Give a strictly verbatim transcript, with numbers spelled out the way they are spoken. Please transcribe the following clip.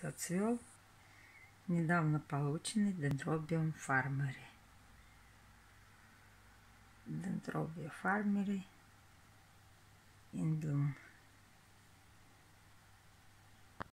расцвел недавно полученный Dendrobium farmeri. Dendrobium farmeri in bloom.